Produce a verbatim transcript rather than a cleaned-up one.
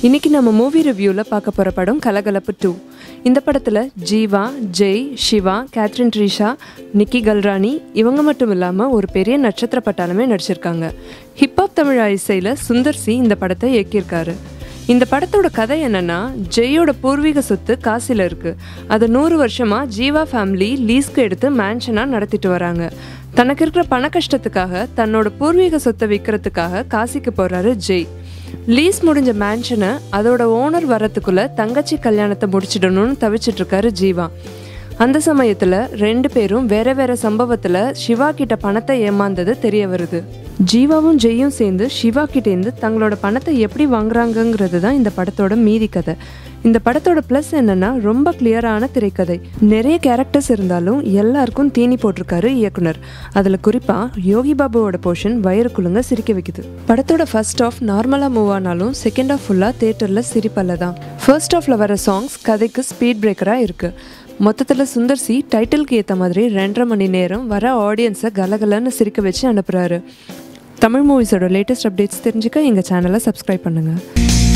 இன்னைக்கு நம்ம மூவி ரிவ்யூவில் பார்க்க போகிற படம் கலகலப்பு டூ. இந்த படத்தில் ஜீவா, ஜெய், சிவா, கேத்ரின் ட்ரீஷா, நிக்கி கல்ரானி இவங்க மட்டும் இல்லாமல் ஒரு பெரிய நட்சத்திர பட்டாளமே நடிச்சிருக்காங்க. ஹிப்ஹாப் தமிழ் இசையில் சுந்தர் சி இந்த படத்தை இயக்கியிருக்காரு. இந்த படத்தோட கதை என்னன்னா, ஜெயோட பூர்வீக சொத்து காசியில் இருக்குது. அது நூறு வருஷமாக ஜீவா ஃபேமிலி லீஸ்க்கு எடுத்து மேன்ஷனாக நடத்திட்டு வராங்க. தனக்கு இருக்கிற பண கஷ்டத்துக்காக தன்னோட பூர்வீக சொத்தை விற்கிறதுக்காக காசிக்கு போகிறாரு ஜெய். லீஸ் முடிஞ்ச மேன்ஷனை அதோட ஓனர் வரத்துக்குள்ள தங்கச்சி கல்யாணத்தை முடிச்சிடணும்னு தவிச்சிட்டு இருக்காரு ஜீவா. அந்த சமயத்தில் ரெண்டு பேரும் வேற வேற சம்பவத்தில் சிவா கிட்ட பணத்தை ஏமாந்தது தெரிய வருது. ஜீவாவும் ஜெய்யும் சேர்ந்து சிவா கிட்டேருந்து தங்களோட பணத்தை எப்படி வாங்குறாங்கங்கிறது தான் இந்த படத்தோட மீதி கதை. இந்த படத்தோட ப்ளஸ் என்னன்னா, ரொம்ப கிளியரான திரைக்கதை. நிறைய கேரக்டர்ஸ் இருந்தாலும் எல்லாருக்கும் தீனி போட்டிருக்காரு இயக்குனர். அதில் குறிப்பாக யோகி பாபுவோட போர்ஷன் வயிறு குலுங்க சிரிக்க வைக்குது. படத்தோட ஃபர்ஸ்ட் ஆஃப் நார்மலாக மூவ் ஆனாலும் செகண்ட் ஆஃப் ஃபுல்லாக தேட்டரில் சிரிப்பல்ல தான். ஃபர்ஸ்ட் ஆஃபில் வர சாங்ஸ் கதைக்கு ஸ்பீட் பிரேக்கராக இருக்குது. மொத்தத்தில் சுந்தர் சி டைட்டிலுக்கு ஏற்ற மாதிரி ரெண்டரை மணி நேரம் வர ஆடியன்ஸை கலகலன்னு சிரிக்க வச்சு அனுப்புகிறாரு. தமிழ் மூவிஸோட லேட்டஸ்ட் அப்டேட்ஸ் தெரிஞ்சுக்க எங்கள் சேனலை சப்ஸ்கிரைப் பண்ணுங்கள்.